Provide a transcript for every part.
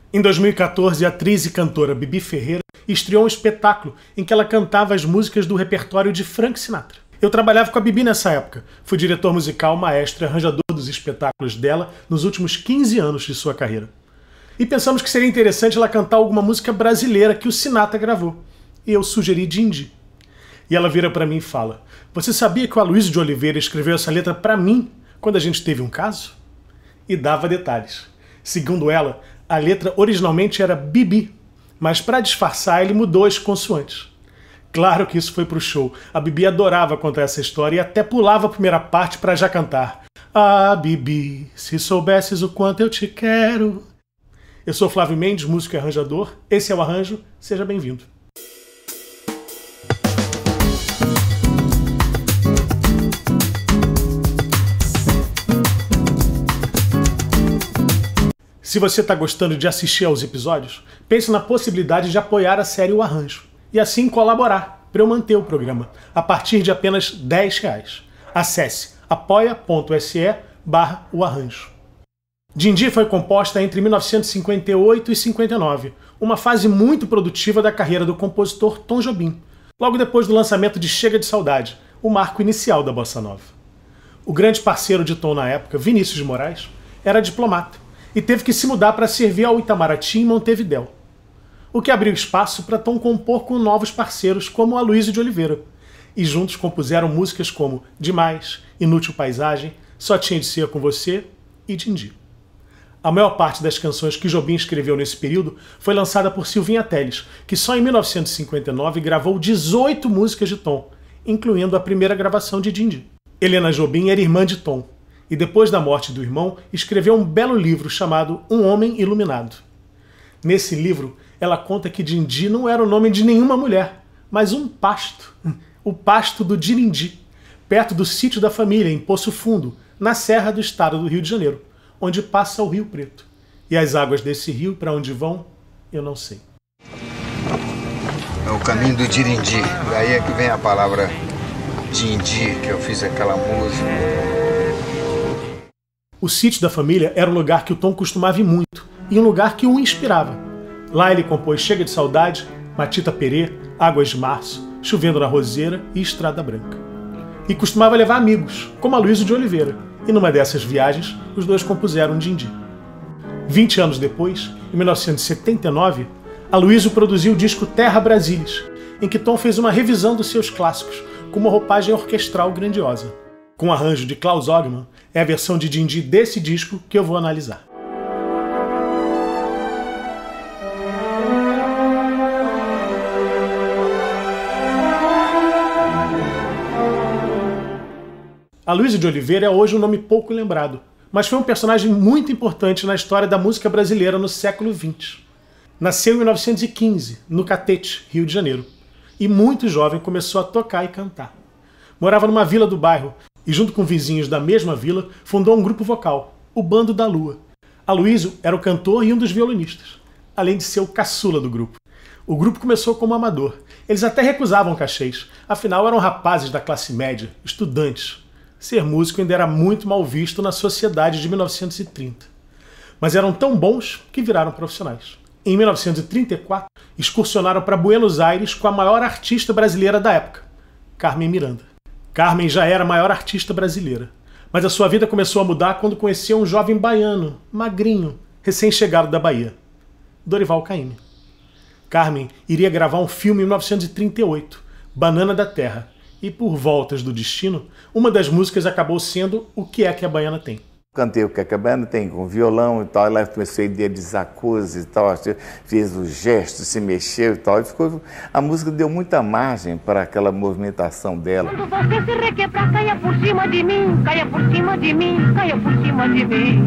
Em 2014, a atriz e cantora Bibi Ferreira estreou um espetáculo em que ela cantava as músicas do repertório de Frank Sinatra. Eu trabalhava com a Bibi nessa época. Fui diretor musical, maestro e arranjador dos espetáculos dela nos últimos 15 anos de sua carreira. E pensamos que seria interessante ela cantar alguma música brasileira que o Sinatra gravou. E eu sugeri Dindi. E ela vira para mim e fala: "Você sabia que o Aloysio de Oliveira escreveu essa letra para mim quando a gente teve um caso?" E dava detalhes. Segundo ela, a letra originalmente era Bibi, mas para disfarçar ele mudou as consoantes. Claro que isso foi pro show. A Bibi adorava contar essa história e até pulava a primeira parte para já cantar. "Ah, Bibi, se soubesses o quanto eu te quero." Eu sou Flávio Mendes, músico e arranjador. Esse é o Arranjo. Seja bem-vindo. Se você está gostando de assistir aos episódios, pense na possibilidade de apoiar a série O Arranjo e assim colaborar para eu manter o programa a partir de apenas R$10. Acesse apoia.se/oarranjo. Dindi foi composta entre 1958 e 59, uma fase muito produtiva da carreira do compositor Tom Jobim, logo depois do lançamento de Chega de Saudade, o marco inicial da bossa nova. O grande parceiro de Tom na época, Vinícius de Moraes, era diplomata e teve que se mudar para servir ao Itamaraty em Montevidéu, o que abriu espaço para Tom compor com novos parceiros como Aloysio de Oliveira, e juntos compuseram músicas como Demais, Inútil Paisagem, Só Tinha de Ser Com Você e Dindi. A maior parte das canções que Jobim escreveu nesse período foi lançada por Silvinha Telles, que só em 1959 gravou 18 músicas de Tom, incluindo a primeira gravação de Dindi. Helena Jobim era irmã de Tom, e depois da morte do irmão, escreveu um belo livro chamado Um Homem Iluminado. Nesse livro, ela conta que Dindi não era o nome de nenhuma mulher, mas um pasto, o pasto do Dirindi, perto do sítio da família, em Poço Fundo, na serra do estado do Rio de Janeiro, onde passa o Rio Preto. E as águas desse rio, para onde vão, eu não sei. É o caminho do Dirindi, daí é que vem a palavra Dindi, que eu fiz aquela música. O sítio da família era um lugar que o Tom costumava ir muito, e um lugar que o inspirava. Lá ele compôs Chega de Saudade, Matita Perê, Águas de Março, Chovendo na Roseira e Estrada Branca. E costumava levar amigos, como Aloysio de Oliveira, e numa dessas viagens, os dois compuseram Dindi. 20 anos depois, em 1979, Aloysio produziu o disco Terra Brasilis, em que Tom fez uma revisão dos seus clássicos, com uma roupagem orquestral grandiosa. Com arranjo de Klaus Ogman, é a versão de Dindi desse disco que eu vou analisar. Aloysio de Oliveira é hoje um nome pouco lembrado, mas foi um personagem muito importante na história da música brasileira no século XX. Nasceu em 1915, no Catete, Rio de Janeiro, e muito jovem começou a tocar e cantar. Morava numa vila do bairro e, junto com vizinhos da mesma vila, fundou um grupo vocal, o Bando da Lua. Aloysio era o cantor e um dos violonistas, além de ser o caçula do grupo. O grupo começou como amador. Eles até recusavam cachês, afinal eram rapazes da classe média, estudantes. Ser músico ainda era muito mal visto na sociedade de 1930. Mas eram tão bons que viraram profissionais. Em 1934, excursionaram para Buenos Aires com a maior artista brasileira da época, Carmen Miranda. Carmen já era a maior artista brasileira, mas a sua vida começou a mudar quando conheceu um jovem baiano, magrinho, recém-chegado da Bahia, Dorival Caymmi. Carmen iria gravar um filme em 1938, Banana da Terra, e por voltas do destino, uma das músicas acabou sendo O Que É Que a Baiana Tem. Cantei O Que É Que a Baiana Tem, com violão e tal, ela comecei a idealizar coisas e tal, fez os gestos, se mexeu e tal, e ficou, a música deu muita margem para aquela movimentação dela. Quando você se requebrar, caia por cima de mim, caia por cima de mim, caia por cima de mim.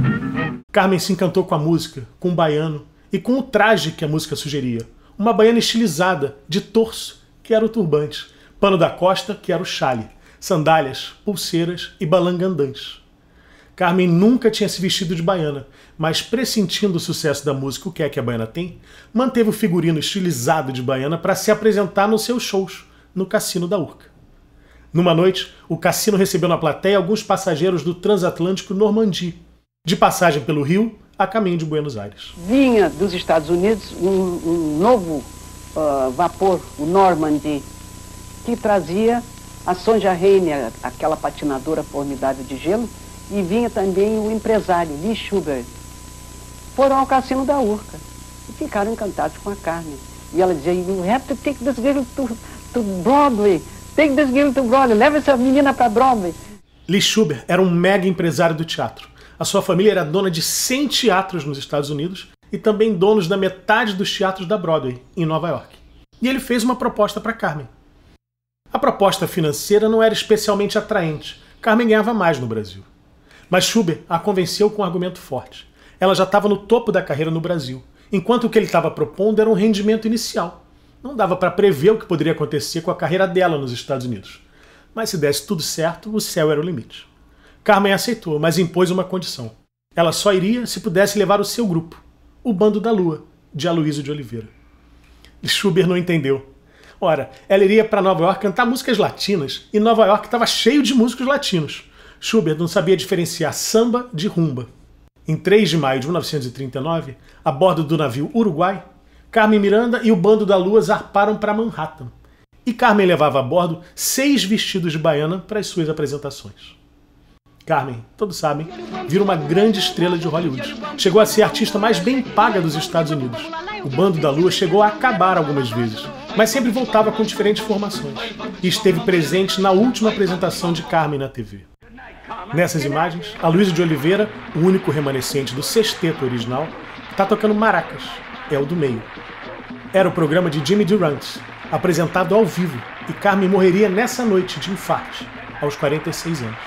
Carmen se encantou com a música, com o baiano e com o traje que a música sugeria. Uma baiana estilizada, de torso, que era o turbante, pano da costa, que era o chale, sandálias, pulseiras e balangandãs. Carmen nunca tinha se vestido de baiana, mas pressentindo o sucesso da música O Que É Que a Baiana Tem, manteve o figurino estilizado de baiana para se apresentar nos seus shows, no Cassino da Urca. Numa noite, o cassino recebeu na plateia alguns passageiros do transatlântico Normandie. De passagem pelo Rio, a caminho de Buenos Aires. Vinha dos Estados Unidos um novo vapor, o Normandy, que trazia a Sonja Reiner, aquela patinadora formidável de gelo, e vinha também o empresário, Lee Schubert. Foram ao Cassino da Urca e ficaram encantados com a Carmen. E ela dizia, you have to take this girl to Broadway, take this girl to Broadway, leva essa menina para Broadway. Lee Schubert era um mega empresário do teatro. A sua família era dona de 100 teatros nos Estados Unidos e também donos da metade dos teatros da Broadway, em Nova York. E ele fez uma proposta para Carmen. A proposta financeira não era especialmente atraente. Carmen ganhava mais no Brasil. Mas Schubert a convenceu com um argumento forte. Ela já estava no topo da carreira no Brasil, enquanto o que ele estava propondo era um rendimento inicial. Não dava para prever o que poderia acontecer com a carreira dela nos Estados Unidos. Mas se desse tudo certo, o céu era o limite. Carmen aceitou, mas impôs uma condição. Ela só iria se pudesse levar o seu grupo, o Bando da Lua, de Aloysio de Oliveira. Schubert não entendeu. Ora, ela iria para Nova York cantar músicas latinas, e Nova York estava cheio de músicos latinos. Schubert não sabia diferenciar samba de rumba. Em 3 de maio de 1939, a bordo do navio Uruguai, Carmen Miranda e o Bando da Lua zarparam para Manhattan. E Carmen levava a bordo 6 vestidos de baiana para as suas apresentações. Carmen, todos sabem, vira uma grande estrela de Hollywood. Chegou a ser a artista mais bem paga dos Estados Unidos. O Bando da Lua chegou a acabar algumas vezes, mas sempre voltava com diferentes formações. E esteve presente na última apresentação de Carmen na TV. Nessas imagens, Aloysio de Oliveira, o único remanescente do sexteto original, está tocando maracas. É o do meio. Era o programa de Jimmy Durant, apresentado ao vivo, e Carmen morreria nessa noite de infarto, aos 46 anos.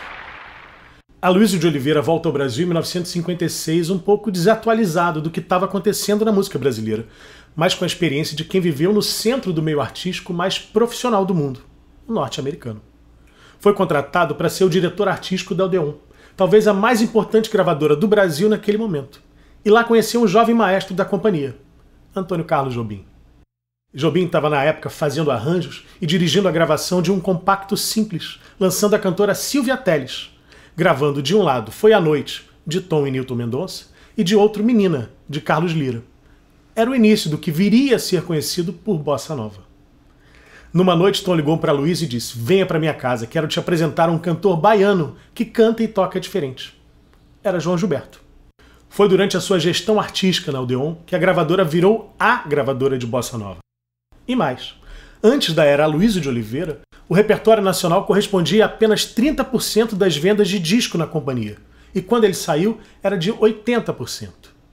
Aloysio de Oliveira volta ao Brasil em 1956 um pouco desatualizado do que estava acontecendo na música brasileira, mas com a experiência de quem viveu no centro do meio artístico mais profissional do mundo, o norte-americano. Foi contratado para ser o diretor artístico da Odeon, talvez a mais importante gravadora do Brasil naquele momento, e lá conheceu um jovem maestro da companhia, Antônio Carlos Jobim. Jobim estava na época fazendo arranjos e dirigindo a gravação de um compacto simples, lançando a cantora Silvia Telles, gravando de um lado Foi à Noite, de Tom e Nilton Mendonça, e de outro Menina, de Carlos Lira. Era o início do que viria a ser conhecido por Bossa Nova. Numa noite, Tom ligou para Aloysio e disse, venha para minha casa, quero te apresentar um cantor baiano que canta e toca diferente. Era João Gilberto. Foi durante a sua gestão artística na Odeon que a gravadora virou a gravadora de Bossa Nova. E mais, antes da era Aloysio de Oliveira, o repertório nacional correspondia a apenas 30% das vendas de disco na companhia, e quando ele saiu, era de 80%.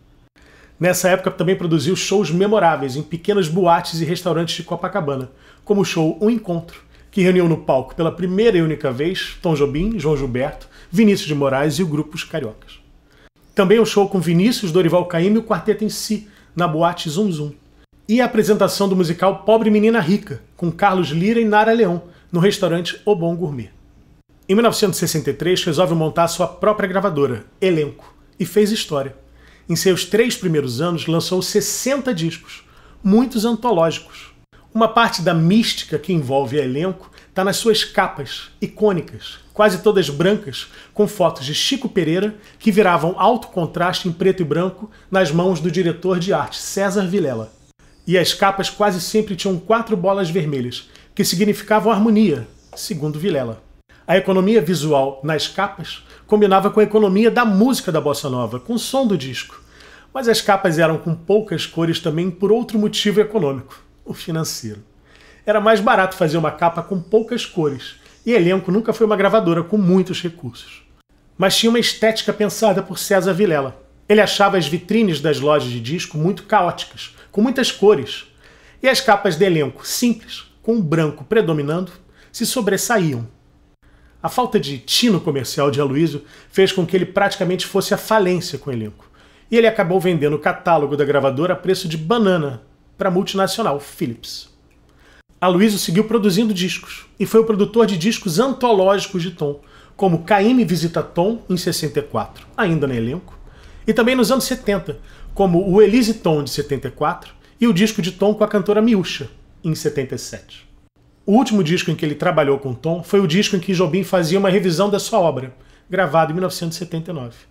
Nessa época também produziu shows memoráveis em pequenas boates e restaurantes de Copacabana, como o show Um Encontro, que reuniu no palco pela primeira e única vez Tom Jobim, João Gilberto, Vinícius de Moraes e o grupo Os Cariocas. Também um show com Vinícius, Dorival Caymmi e o quarteto em si, na boate Zum Zum. E a apresentação do musical Pobre Menina Rica, com Carlos Lira e Nara Leão, no restaurante O Bom Gourmet. Em 1963, resolve montar sua própria gravadora, Elenco, e fez história. Em seus 3 primeiros anos, lançou 60 discos, muitos antológicos. Uma parte da mística que envolve a Elenco está nas suas capas, icônicas, quase todas brancas, com fotos de Chico Pereira, que viravam alto contraste em preto e branco nas mãos do diretor de arte, César Vilela. E as capas quase sempre tinham 4 bolas vermelhas, que significavam harmonia, segundo Vilela. A economia visual nas capas combinava com a economia da música da Bossa Nova, com o som do disco. Mas as capas eram com poucas cores também por outro motivo econômico, o financeiro. Era mais barato fazer uma capa com poucas cores, e Elenco nunca foi uma gravadora com muitos recursos. Mas tinha uma estética pensada por César Vilela. Ele achava as vitrines das lojas de disco muito caóticas, com muitas cores, e as capas de Elenco, simples, com o branco predominando, se sobressaíam. A falta de tino comercial de Aloysio fez com que ele praticamente fosse à falência com o Elenco, e ele acabou vendendo o catálogo da gravadora a preço de banana para a multinacional Philips. Aloysio seguiu produzindo discos, e foi o produtor de discos antológicos de Tom, como Caymmi Visita Tom, em 64, ainda no Elenco, e também nos anos 70, como o Elise Tom, de 74, e o disco de Tom com a cantora Miúcha, em 77. O último disco em que ele trabalhou com Tom foi o disco em que Jobim fazia uma revisão da sua obra, gravado em 1979.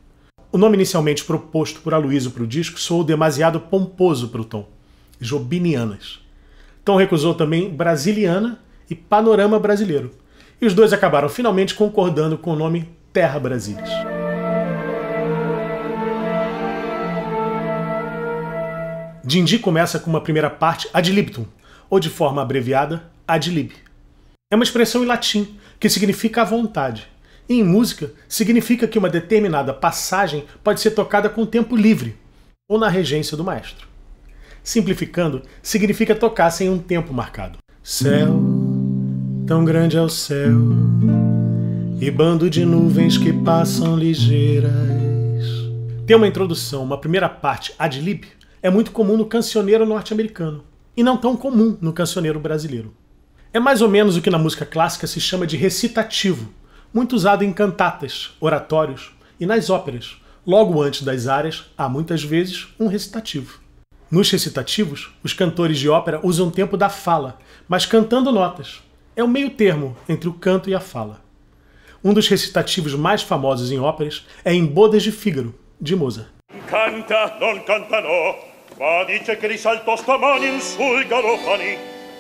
O nome inicialmente proposto por Aloysio para o disco soou demasiado pomposo para o Tom. Jobinianas. Tom recusou também Brasiliana e Panorama Brasileiro. E os dois acabaram finalmente concordando com o nome Terra Brasilis. Dindi começa com uma primeira parte ad libitum, ou de forma abreviada, ad lib. É uma expressão em latim que significa à vontade. E em música, significa que uma determinada passagem pode ser tocada com tempo livre, ou na regência do maestro. Simplificando, significa tocar sem um tempo marcado. Céu, tão grande é o céu, e bando de nuvens que passam ligeiras. Ter uma introdução, uma primeira parte ad lib, é muito comum no cancioneiro norte-americano, e não tão comum no cancioneiro brasileiro. É mais ou menos o que na música clássica se chama de recitativo, muito usado em cantatas, oratórios e nas óperas. Logo antes das áreas, há muitas vezes um recitativo. Nos recitativos, os cantores de ópera usam o tempo da fala, mas cantando notas. É um meio termo entre o canto e a fala. Um dos recitativos mais famosos em óperas é em Bodas de Fígaro, de Mozart. Canta, non canta no, ma dice che risalto stamani sul galopani.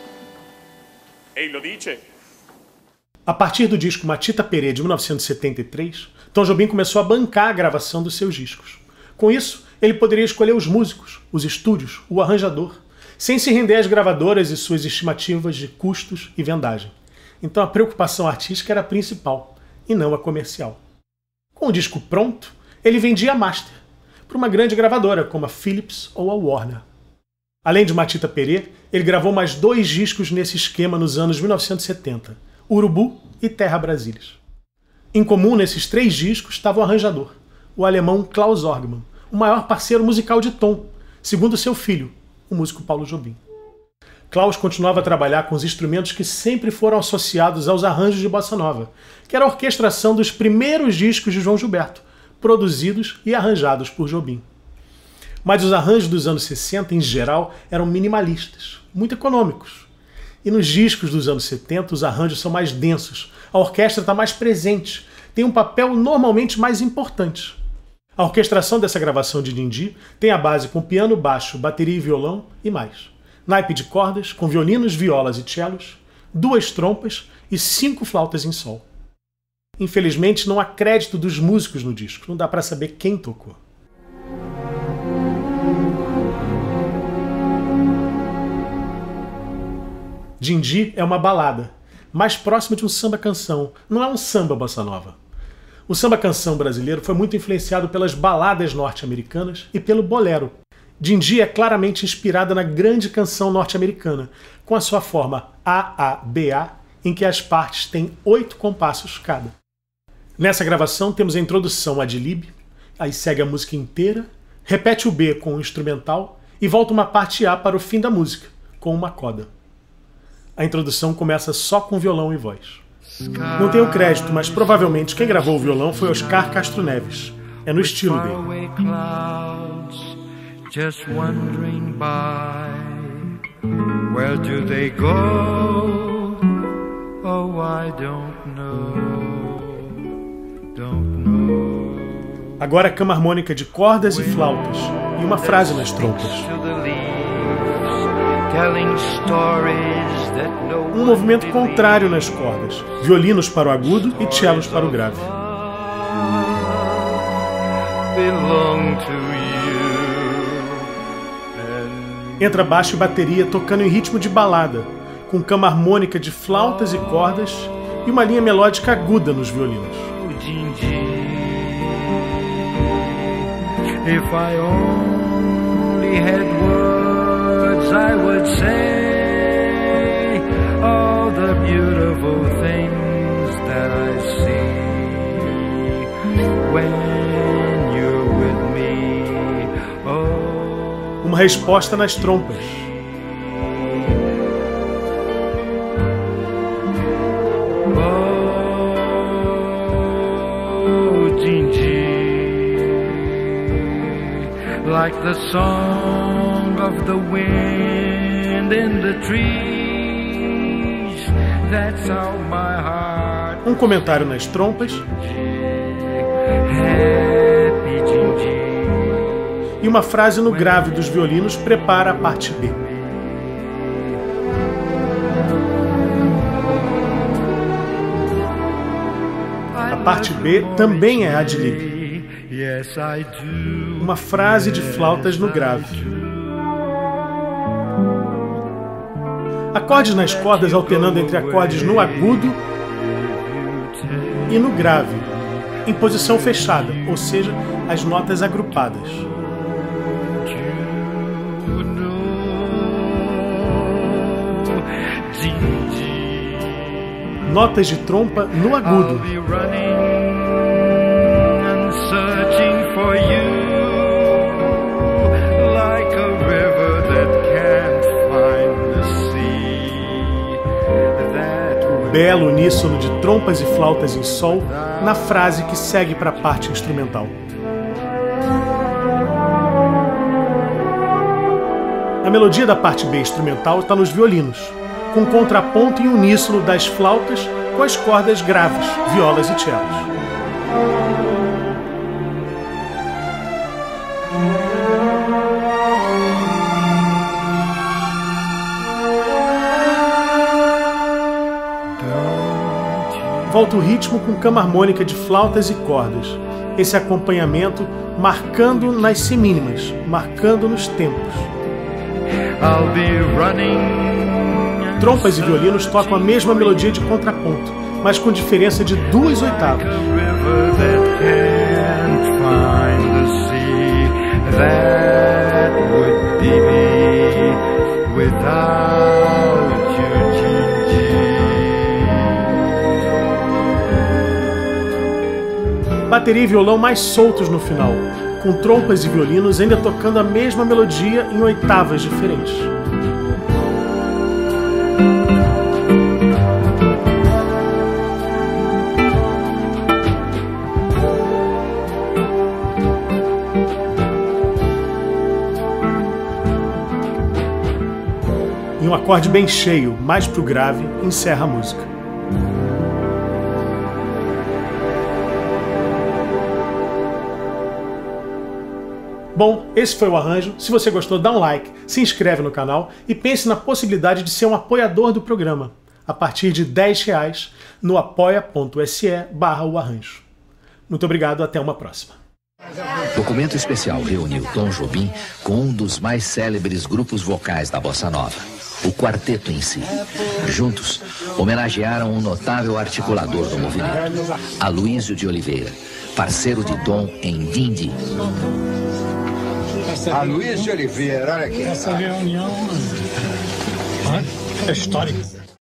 Ei lo dice. A partir do disco Matita Perê, de 1973, Tom Jobim começou a bancar a gravação dos seus discos. Com isso, ele poderia escolher os músicos, os estúdios, o arranjador, sem se render às gravadoras e suas estimativas de custos e vendagem. Então a preocupação artística era a principal, e não a comercial. Com o disco pronto, ele vendia a master para uma grande gravadora, como a Philips ou a Warner. Além de Matita Perê, ele gravou mais 2 discos nesse esquema nos anos 1970, Urubu e Terra Brasilis. Em comum nesses 3 discos estava o arranjador, o alemão Klaus Orgmann, o maior parceiro musical de Tom, segundo seu filho, o músico Paulo Jobim. Klaus continuava a trabalhar com os instrumentos que sempre foram associados aos arranjos de bossa nova, que era a orquestração dos primeiros discos de João Gilberto, produzidos e arranjados por Jobim. Mas os arranjos dos anos 60, em geral, eram minimalistas, muito econômicos. E nos discos dos anos 70, os arranjos são mais densos, a orquestra está mais presente, tem um papel normalmente mais importante. A orquestração dessa gravação de Dindi tem a base com piano, baixo, bateria e violão e mais. Naipe de cordas, com violinos, violas e cellos, 2 trompas e 5 flautas em sol. Infelizmente, não há crédito dos músicos no disco, não dá para saber quem tocou. Dindi é uma balada, mais próxima de um samba-canção, não é um samba bossa nova. O samba-canção brasileiro foi muito influenciado pelas baladas norte-americanas e pelo bolero. Dindi é claramente inspirada na grande canção norte-americana, com a sua forma AABA, em que as partes têm 8 compassos cada. Nessa gravação temos a introdução ad lib, aí segue a música inteira, repete o B com o instrumental e volta uma parte A para o fim da música, com uma coda. A introdução começa só com violão e voz. Não tenho crédito, mas provavelmente quem gravou o violão foi Oscar Castro Neves. É no estilo dele. Just wandering by, where do they go? Oh, I don't know, don't know. Agora cama harmônica de cordas e flautas, e uma frase nas trompas. Um movimento contrário nas cordas, violinos para o agudo e cellos para o grave. Entra baixo e bateria tocando em ritmo de balada, com cama harmônica de flautas e cordas e uma linha melódica aguda nos violinos. If I only had words, I would say all the beautiful things that I see when you're with me. Oh, uma resposta nas trompas. Like the song of the wind in the trees, that's how my heart. Um comentário nas trompas. Happy e uma frase no grave dos violinos prepara a parte B. A parte B também é ad-lib. Uma frase de flautas no grave. Acordes nas cordas alternando entre acordes no agudo e no grave, em posição fechada, ou seja, as notas agrupadas. Notas de trompa no agudo. Belo uníssono de trompas e flautas em sol na frase que segue para a parte instrumental. A melodia da parte B instrumental está nos violinos, com contraponto e uníssono das flautas com as cordas graves, violas e cellos. Volta o ritmo com cama harmônica de flautas e cordas. Esse acompanhamento marcando nas semínimas, marcando nos tempos. Trompas e violinos tocam a mesma melodia de contraponto, mas com diferença de 2 oitavas. Bateria e violão mais soltos no final, com trompas e violinos ainda tocando a mesma melodia em oitavas diferentes. E um acorde bem cheio, mais pro grave, encerra a música. Bom, esse foi o arranjo. Se você gostou, dá um like, se inscreve no canal e pense na possibilidade de ser um apoiador do programa, a partir de R$10 no apoia.se/oarranjo. Muito obrigado, até uma próxima. Documento especial reuniu Tom Jobim com um dos mais célebres grupos vocais da Bossa Nova, o Quarteto em Si. Juntos, homenagearam um notável articulador do movimento, Aloysio de Oliveira, parceiro de Tom em Dindi. Aloysio de Oliveira, olha aqui. Essa reunião é histórica.